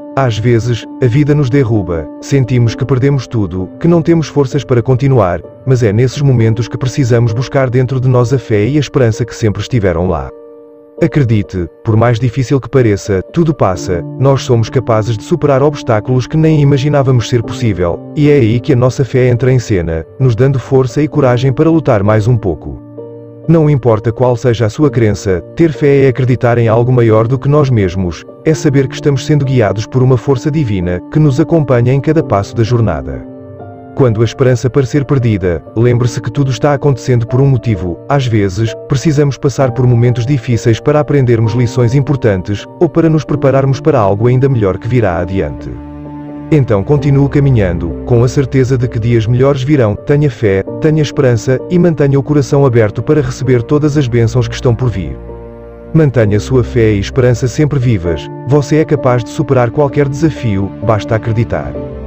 Às vezes, a vida nos derruba, sentimos que perdemos tudo, que não temos forças para continuar, mas é nesses momentos que precisamos buscar dentro de nós a fé e a esperança que sempre estiveram lá. Acredite, por mais difícil que pareça, tudo passa, nós somos capazes de superar obstáculos que nem imaginávamos ser possível, e é aí que a nossa fé entra em cena, nos dando força e coragem para lutar mais um pouco. Não importa qual seja a sua crença, ter fé é acreditar em algo maior do que nós mesmos, é saber que estamos sendo guiados por uma força divina, que nos acompanha em cada passo da jornada. Quando a esperança parecer perdida, lembre-se que tudo está acontecendo por um motivo. Às vezes, precisamos passar por momentos difíceis para aprendermos lições importantes, ou para nos prepararmos para algo ainda melhor que virá adiante. Então continue caminhando, com a certeza de que dias melhores virão. Tenha fé, tenha esperança, e mantenha o coração aberto para receber todas as bênçãos que estão por vir. Mantenha sua fé e esperança sempre vivas, você é capaz de superar qualquer desafio, basta acreditar.